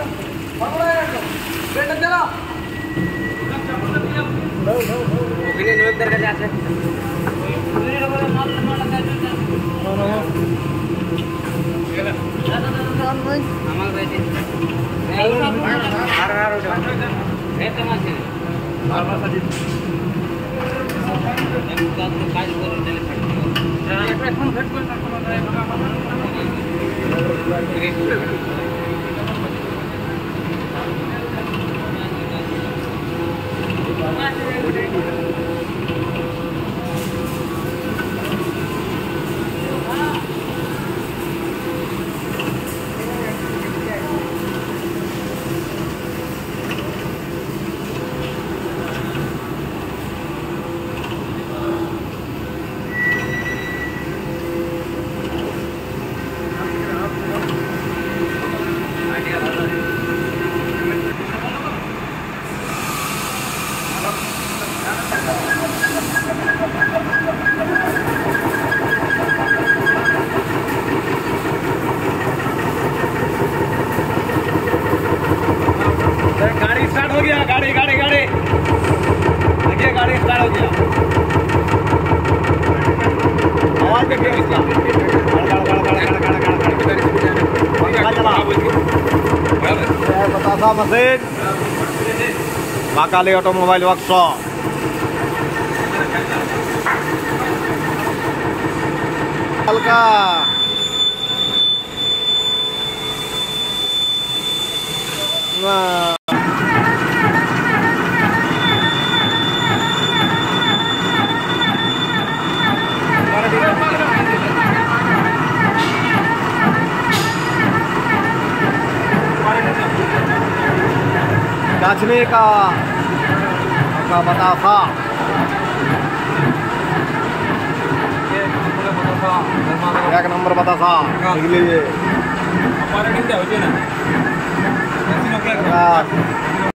गाड़ी स्टार्ट हो गया। गाड़ी गाड़ी गाड़ी देखिए, गाड़ी स्टार्ट हो गया। आवाज देखिए इसका। बतासा मशीन, महाकाली ऑटोमोबाइल वर्कशॉप। हल्का नाचने का बतासा। एक नंबर बतासा निकलिए।